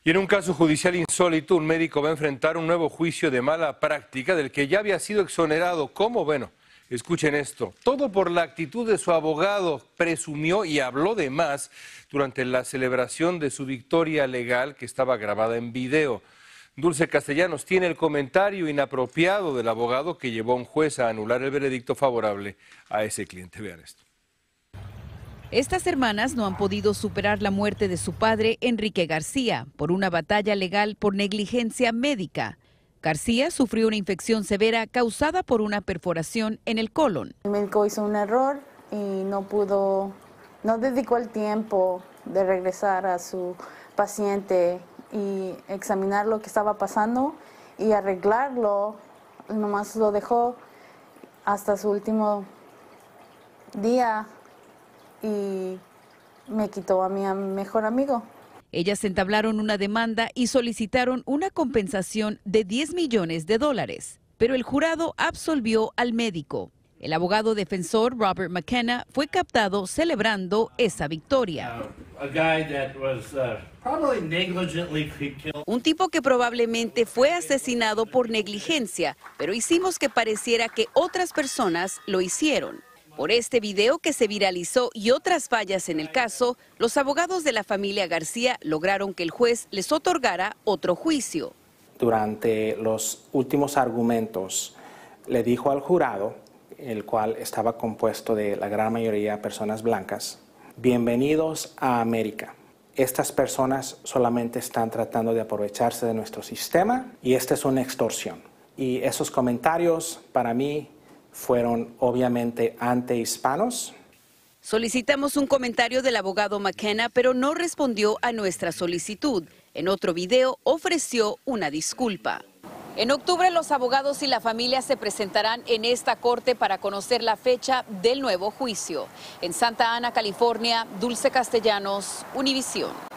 Y en un caso judicial insólito, un médico va a enfrentar un nuevo juicio de mala práctica del que ya había sido exonerado. ¿Cómo? Bueno, escuchen esto. Todo por la actitud de su abogado. Presumió y habló de más durante la celebración de su victoria legal que estaba grabada en video. Dulce Castellanos tiene el comentario inapropiado del abogado que llevó a un juez a anular el veredicto favorable a ese cliente. Vean esto. Estas hermanas no han podido superar la muerte de su padre, Enrique García, por una batalla legal por negligencia médica. García sufrió una infección severa causada por una perforación en el colon. El médico hizo un error y no dedicó el tiempo de regresar a su paciente y examinar lo que estaba pasando y arreglarlo. Nomás lo dejó hasta su último día y me quitó a mi mejor amigo. Ellas entablaron una demanda y solicitaron una compensación de $10 millones, pero el jurado absolvió al médico. El abogado defensor Robert McKenna fue captado celebrando esa victoria. Un tipo que probablemente fue asesinado por negligencia, pero hicimos que pareciera que otras personas lo hicieron. Por este video que se viralizó y otras fallas en el caso, los abogados de la familia García lograron que el juez les otorgara otro juicio. Durante los últimos argumentos, le dijo al jurado, el cual estaba compuesto de la gran mayoría de personas blancas, bienvenidos a América. Estas personas solamente están tratando de aprovecharse de nuestro sistema y esta es una extorsión. Y esos comentarios para mí fueron obviamente antihispanos. Solicitamos un comentario del abogado McKenna, pero no respondió a nuestra solicitud. En otro video ofreció una disculpa. En octubre los abogados y la familia se presentarán en esta corte para conocer la fecha del nuevo juicio. En Santa Ana, California, Dulce Castellanos, Univisión.